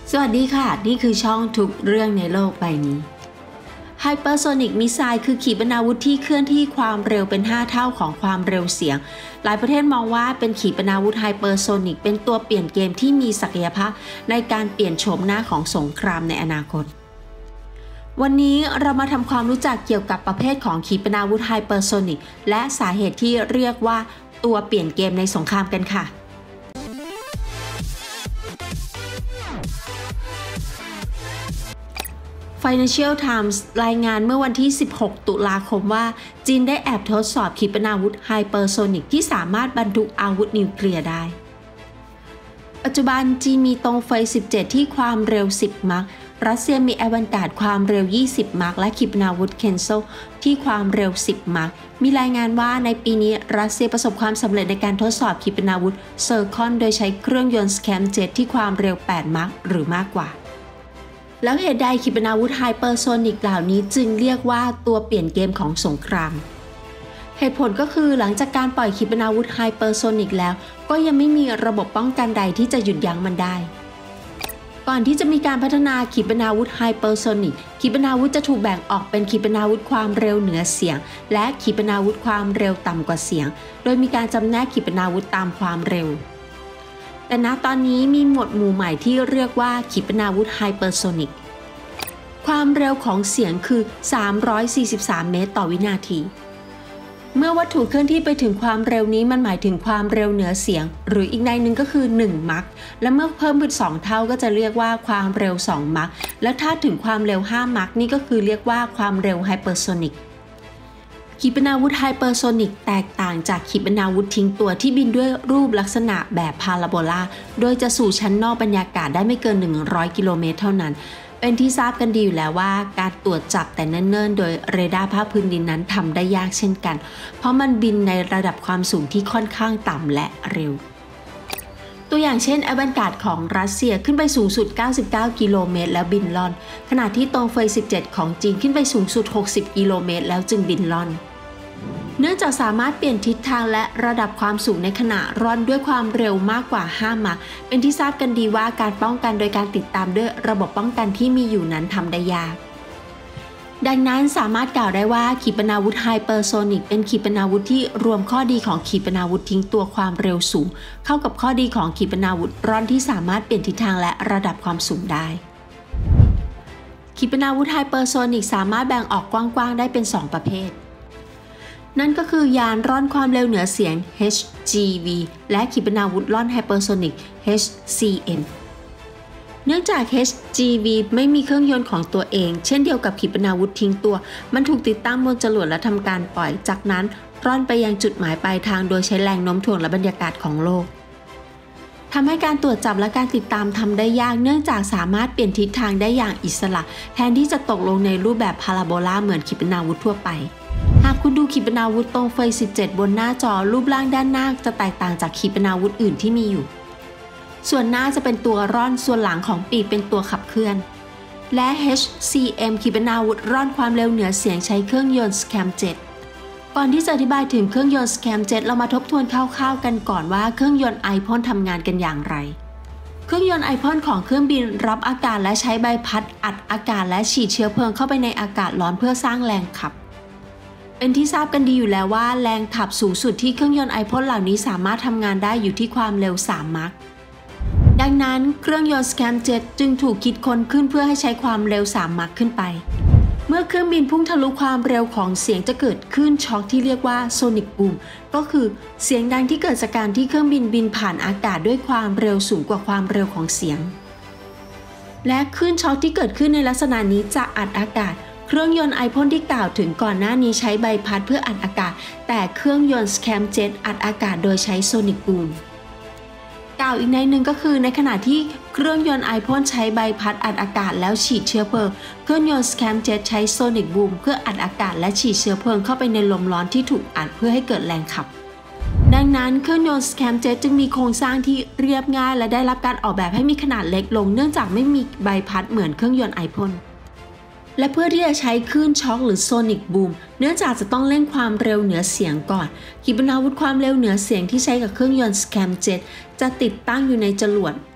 สวัสดีค่ะนี่คือช่องทุกเรื่องในโลกใบนี้ Hypersonic Missile คือขีปนาวุธที่เคลื่อนที่ความเร็วเป็น5เท่าของความเร็วเสียงหลายประเทศมองว่าเป็นขีปนาวุธ Hypersonic เป็นตัวเปลี่ยนเกมที่มีศักยภาพในการเปลี่ยนโฉมหน้าของสงครามในอนาคตวันนี้เรามาทำความรู้จักเกี่ยวกับประเภทของขีปนาวุธ Hypersonic และสาเหตุที่เรียกว่าตัวเปลี่ยนเกมในสงครามกันค่ะFinancial Times รายงานเมื่อวันที่ 16 ตุลาคมว่าจีนได้แอบทดสอบขีปนาวุธไฮเปอร์โซนิกที่สามารถบรรทุกอาวุธนิวเคลียร์ได้ ปัจจุบันจีนมีตงเฟย 17 ที่ความเร็ว 10 มัครัสเซียมีอวกาศความเร็ว 20 มัคและขีปนาวุธเคนโซที่ความเร็ว 10 มัคมีรายงานว่าในปีนี้รัสเซียประสบความสำเร็จในการทดสอบขีปนาวุธเซอร์คอนโดยใช้เครื่องยนต์สแคมเจ็ตที่ความเร็ว 8 มัคหรือมากกว่าแล้วเหตุใดขีปนาวุธไฮเปอร์โซนิกเหล่านี้จึงเรียกว่าตัวเปลี่ยนเกมของสงครามเหตุผลก็คือหลังจากการปล่อยขีปนาวุธไฮเปอร์โซนิกแล้วก็ยังไม่มีระบบป้องกันใดที่จะหยุดยั้งมันได้ก่อนที่จะมีการพัฒนาขีปนาวุธไฮเปอร์โซนิกขีปนาวุธจะถูกแบ่งออกเป็นขีปนาวุธความเร็วเหนือเสียงและขีปนาวุธความเร็วต่ำกว่าเสียงโดยมีการจำแนกขีปนาวุธตามความเร็วแต่ณตอนนี้มีหมวดหมู่ใหม่ที่เรียกว่าขีปนาวุธไฮเปอร์โซนิกความเร็วของเสียงคือ343 เมตรต่อวินาทีเมื่อวัตถุเคลื่อนที่ไปถึงความเร็วนี้มันหมายถึงความเร็วเหนือเสียงหรืออีกในหนึ่งก็คือ1มัคและเมื่อเพิ่มเป็น2เท่าก็จะเรียกว่าความเร็ว2มัคและถ้าถึงความเร็ว5มัคนี่ก็คือเรียกว่าความเร็วไฮเปอร์โซนิกขีปนาวุธไฮเปอร์โซนิกแตกต่างจากขีปนาวุธทิ้งตัวที่บินด้วยรูปลักษณะแบบพาราโบลาโดยจะสู่ชั้นนอกบรรยากาศได้ไม่เกิน100 กิโลเมตรเท่านั้นเป็นที่ทราบกันดีอยู่แล้วว่าการตรวจจับแต่เนิ่นๆโดยเรดาร์ภาคพื้นดินนั้นทำได้ยากเช่นกันเพราะมันบินในระดับความสูงที่ค่อนข้างต่ำและเร็วตัวอย่างเช่นอวกาศของรัสเซียขึ้นไปสูงสุด99 กิโลเมตรแล้วบินล่อนขณะที่ตงเฟย 17 ของจีนขึ้นไปสูงสุด60 กิโลเมตรแล้วจึงบินล่อนเนื่องจากสามารถเปลี่ยนทิศทางและระดับความสูงในขณะร่อนด้วยความเร็วมากกว่า5 มัคเป็นที่ทราบกันดีว่าการป้องกันโดยการติดตามด้วยระบบป้องกันที่มีอยู่นั้นทำได้ยากดังนั้นสามารถกล่าวได้ว่าขีปนาวุธไฮเปอร์โซนิกเป็นขีปนาวุธที่รวมข้อดีของขีปนาวุธทิ้งตัวความเร็วสูงเข้ากับข้อดีของขีปนาวุธร่อนที่สามารถเปลี่ยนทิศทางและระดับความสูงได้ขีปนาวุธไฮเปอร์โซนิกสามารถแบ่งออกกว้างๆได้เป็น2ประเภทนั่นก็คือยานร่อนความเร็วเหนือเสียง HGV และขีปนาวุธร่อนไฮเปอร์โซนิก HCM เนื่องจาก HGV ไม่มีเครื่องยนต์ของตัวเองเช่นเดียวกับขีปนาวุธทิ้งตัวมันถูกติดตั้งบนจรวดและทำการปล่อยจากนั้นร่อนไปยังจุดหมายปลายทางโดยใช้แรงโน้มถ่วงและบรรยากาศของโลกทำให้การตรวจจับและการติดตามทำได้ยากเนื่องจากสามารถเปลี่ยนทิศทางได้อย่างอิสระแทนที่จะตกลงในรูปแบบพาราโบลาเหมือนขีปนาวุธทั่วไปหากคุณดูขีปนาวุธตงเฟย 17 บนหน้าจอรูปร่างด้านหน้าจะแตกต่างจากขีปนาวุธอื่นที่มีอยู่ส่วนหน้าจะเป็นตัวร่อนส่วนหลังของปีกเป็นตัวขับเคลื่อนและ HCM ขีปนาวุธร่อนความเร็วเหนือเสียงใช้เครื่องยนต์สแคมเจ็ตก่อนที่จะอธิบายถึงเครื่องยนต์สแคมเจ็ตเรามาทบทวนคร่าวๆกันก่อนว่าเครื่องยนต์ไอพ่นทำงานกันอย่างไรเครื่องยนต์ไอพ่นของเครื่องบินรับอากาศและใช้ใบพัดอัดอากาศและฉีดเชื้อเพลิงเข้าไปในอากาศร้อนเพื่อสร้างแรงขับเป็นที่ทราบกันดีอยู่แล้วว่าแรงขับสูงสุดที่เครื่องยนต์ไอพ่นเหล่านี้สามารถทำงานได้อยู่ที่ความเร็ว3 มัคดังนั้นเครื่องยนต์สแคมเจ็ตจึงถูกคิดค้นขึ้นเพื่อให้ใช้ความเร็ว3 มัคขึ้นไปเมื่อเครื่องบินพุ่งทะลุความเร็วของเสียงจะเกิดคลื่นช็อคที่เรียกว่าโซนิกบูมก็คือเสียงดังที่เกิดจากการที่เครื่องบินบินผ่านอากาศด้วยความเร็วสูงกว่าความเร็วของเสียงและคลื่นช็อคที่เกิดขึ้นในลักษณะนี้จะอัดอากาศเครื่องยนต์ไอพ่นที่กล่าวถึงก่อนหน้านี้ใช้ใบพัดเพื่ออัดอากาศแต่เครื่องยนต์สแคมเจ็ตอัดอากาศโดยใช้โซนิกบูมกล่าวอีกในหนึ่งก็คือในขณะที่เครื่องยนต์ไอพ่นใช้ใบพัดอัดอากาศแล้วฉีดเชื้อเพลิงเครื่องยนต์สแคมเจ็ตใช้โซนิกบูมเพื่ออัดอากาศและฉีดเชื้อเพลิงเข้าไปในลมร้อนที่ถูกอัดเพื่อให้เกิดแรงขับดังนั้นเครื่องยนต์สแคมเจ็ตจึงมีโครงสร้างที่เรียบง่ายและได้รับการออกแบบให้มีขนาดเล็กลงเนื่องจากไม่มีใบพัดเหมือนเครื่องยนต์ไอพ่นและเพื่อที่จะใช้คลื่นช็อคหรือโซนิกบูมเนื่องจากจะต้องเร่งความเร็วเหนือเสียงก่อนขีปนาวุธความเร็วเหนือเสียงที่ใช้กับเครื่องยนต์สแคมเจ็ตจะติดตั้งอยู่ในจรวด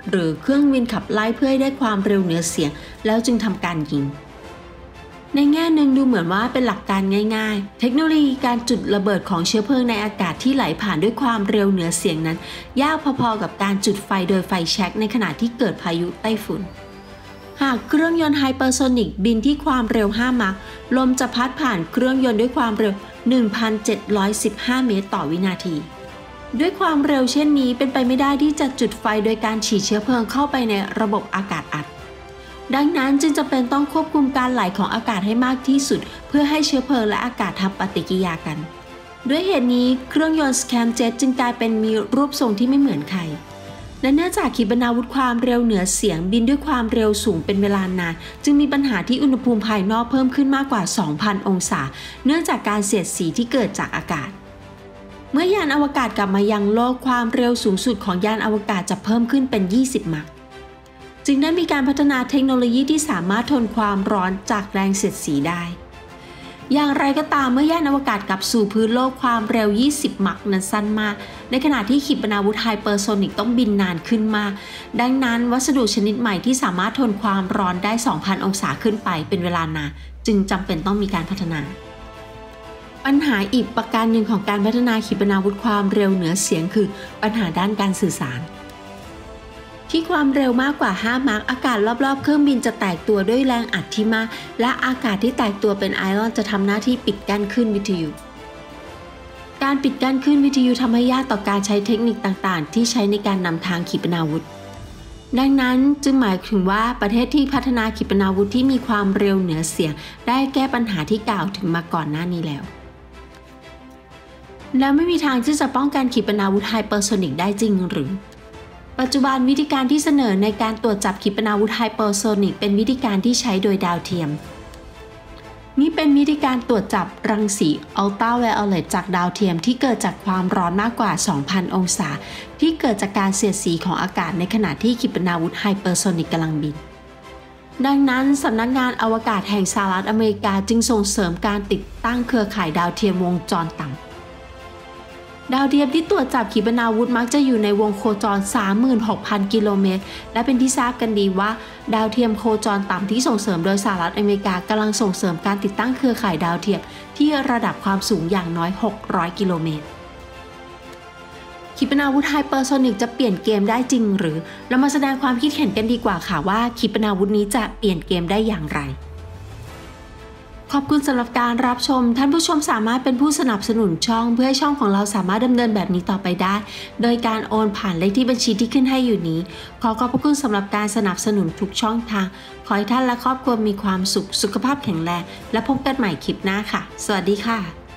หรือเครื่องบินขับไล่เพื่อให้ได้ความเร็วเหนือเสียงแล้วจึงทำการยิงในแง่หนึ่งดูเหมือนว่าเป็นหลักการง่ายๆเทคโนโลยีการจุดระเบิดของเชื้อเพลิงในอากาศที่ไหลผ่านด้วยความเร็วเหนือเสียงนั้นยากพอๆกับการจุดไฟโดยไฟแช็กในขณะที่เกิดพายุไต้ฝุ่นหากเครื่องยนต์ไฮเปอร์โซนิกบินที่ความเร็ว5 มัคลมจะพัดผ่านเครื่องยนต์ด้วยความเร็ว 1,715 เมตรต่อวินาทีด้วยความเร็วเช่นนี้เป็นไปไม่ได้ที่จะจุดไฟโดยการฉีดเชื้อเพลิงเข้าไปในระบบอากาศอัดดังนั้นจึงจำเป็นต้องควบคุมการไหลของอากาศให้มากที่สุดเพื่อให้เชื้อเพลิงและอากาศทำปฏิกิริยากันด้วยเหตุนี้เครื่องยนต์สแคมเจ็ตจึงกลายเป็นมีรูปทรงที่ไม่เหมือนใครและเนื่องจากขีปนาวุธความเร็วเหนือเสียงบินด้วยความเร็วสูงเป็นเวลานานจึงมีปัญหาที่อุณหภูมิภายนอกเพิ่มขึ้นมากกว่า 2,000 องศาเนื่องจากการเสียดสีที่เกิดจากอากาศเมื่อยานอวกาศกลับมายังโลกความเร็วสูงสุดของยานอวกาศจะเพิ่มขึ้นเป็น 20 มัคจึงได้มีการพัฒนาเทคโนโลยีที่สามารถทนความร้อนจากแรงเสียดสีได้อย่างไรก็ตามเมื่อยานอวกาศกลับสู่พื้นโลกความเร็ว 20 มัคนั้นสั้นมากในขณะที่ขีปนาวุธไฮเปอร์โซนิกต้องบินนานขึ้นมากดังนั้นวัสดุชนิดใหม่ที่สามารถทนความร้อนได้ 2,000 องศาขึ้นไปเป็นเวลานานจึงจำเป็นต้องมีการพัฒนาปัญหาอีกประการหนึ่งของการพัฒนาขีปนาวุธความเร็วเหนือเสียงคือปัญหาด้านการสื่อสารที่ความเร็วมากกว่า 5 มัคอากาศรอบๆเครื่องบินจะแตกตัวด้วยแรงอัดที่มากและอากาศที่แตกตัวเป็นไอออนจะทำหน้าที่ปิดกั้นคลื่นวิทยุการปิดกั้นคลื่นวิทยุทำให้ยากต่อการใช้เทคนิคต่างๆที่ใช้ในการนำทางขีปนาวุธดังนั้นจึงหมายถึงว่าประเทศที่พัฒนาขีปนาวุธที่มีความเร็วเหนือเสียงได้แก้ปัญหาที่กล่าวถึงมาก่อนหน้านี้แล้วไม่มีทางที่จะป้องกันขีปนาวุธไฮเปอร์โซนิกได้จริงหรือปัจจุบันวิธีการที่เสนอในการตรวจจับขีปนาวุธไฮเปอร์โซนิกเป็นวิธีการที่ใช้โดยดาวเทียมนี่เป็นวิธีการตรวจจับรังสีอัลตราไวโอเลตจากดาวเทียมที่เกิดจากความร้อนมากกว่า 2,000 องศาที่เกิดจากการเสียดสีของอากาศในขณะที่ขีปนาวุธไฮเปอร์โซนิกกำลังบินดังนั้นสำนักงานอวกาศแห่งสหรัฐอเมริกาจึงส่งเสริมการติดตั้งเครือข่ายดาวเทียมวงจรต่ำดาวเทียมที่ตรวจจับขีปนาวุธมักจะอยู่ในวงโคจร 36,000 กิโลเมตรและเป็นที่ทราบกันดีว่าดาวเทียมโคจรต่ำที่ส่งเสริมโดยสหรัฐอเมริกากำลังส่งเสริมการติดตั้งเครือข่ายดาวเทียมที่ระดับความสูงอย่างน้อย 600 กิโลเมตรขีปนาวุธไฮเปอร์โซนิกจะเปลี่ยนเกมได้จริงหรือเรามาแสดงความคิดเห็นกันดีกว่าค่ะว่าขีปนาวุธนี้จะเปลี่ยนเกมได้อย่างไรขอบคุณสำหรับการรับชมท่านผู้ชมสามารถเป็นผู้สนับสนุนช่องเพื่อให้ช่องของเราสามารถดำเนินแบบนี้ต่อไปได้โดยการโอนผ่านเลขที่บัญชีที่ขึ้นให้อยู่นี้ขอขอบพระคุณสำหรับการสนับสนุนทุกช่องทางขอให้ท่านและครอบครัวมีความสุขสุขภาพแข็งแรงและพบกันใหม่คลิปหน้าค่ะสวัสดีค่ะ